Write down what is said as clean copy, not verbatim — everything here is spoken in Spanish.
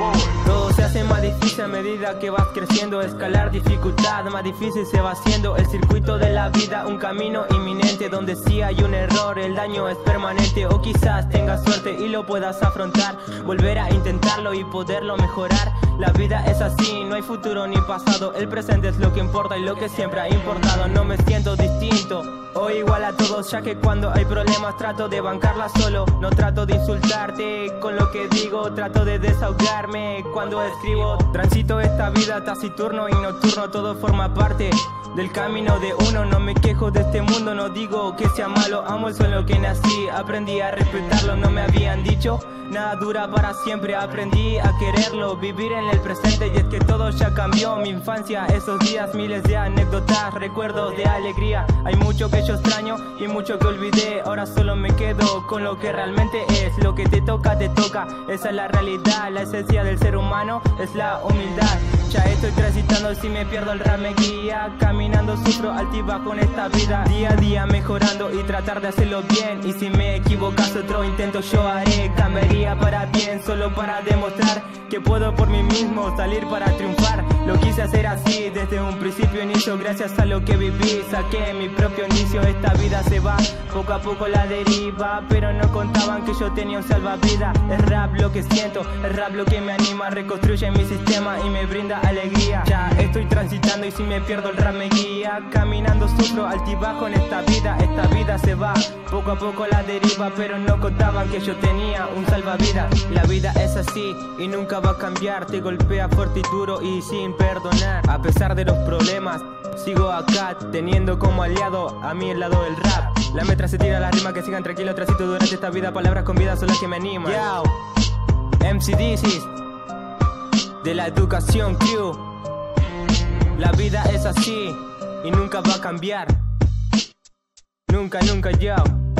Todo se hace más difícil a medida que vas creciendo. Escalar dificultad, más difícil se va haciendo. El circuito de la vida, un camino inminente, donde sí hay un error, el daño es permanente. O quizás tengas suerte y lo puedas afrontar, volver a intentarlo y poderlo mejorar. La vida es así, no hay futuro ni pasado. El presente es lo que importa y lo que siempre ha importado. No me siento distinto o igual a todos, ya que cuando hay problemas trato de bancarla solo. No trato de insultarte con lo que digo, trato de desahogarme cuando escribo. Transito esta vida taciturno y nocturno, todo forma parte del camino de uno. No me quejo de este mundo, no digo que sea malo. Amo el suelo que nací, aprendí a respetarlo. No me habían dicho nada dura para siempre, aprendí a quererlo, vivir en el presente. Y es que todo ya cambió, mi infancia, esos días, miles de anécdotas, recuerdos de alegría. Hay mucho que yo extraño y mucho que olvidé. Ahora solo me quedo con lo que realmente es. Lo que te toca, esa es la realidad. La esencia del ser humano es la humildad. Ya estoy transitando, si me pierdo el rap me guía. Caminando sufro altibajo en esta vida, día a día mejorando y tratar de hacerlo bien. Y si me equivocas otro intento yo haré. Cambiaría para bien, solo para demostrar que puedo por mí mismo salir para triunfar. Lo quise hacer así desde un principio, inicio, gracias a lo que viví. Saqué mi propio inicio, esta vida se va poco a poco la deriva, pero no contaban que yo tenía un salvavidas. Es rap lo que siento, es rap lo que me anima, reconstruye mi sistema y me brinda alegría. Ya estoy transitando y si me pierdo el rap me guía. Caminando sufro altibajo en esta vida se va poco a poco la deriva, pero no contaban que yo tenía un salvavidas. La vida es así y nunca va a cambiar, te golpea fuerte y duro y sin perdonar. A pesar de los problemas, sigo acá, teniendo como aliado a mí el lado del rap. La metra se tira, las rimas que sigan tranquilo, transito durante esta vida. Palabras con vida son las que me animan. Yo, MC Dizzy, de la Educación Crew. La vida es así y nunca va a cambiar. Nunca, nunca, yo.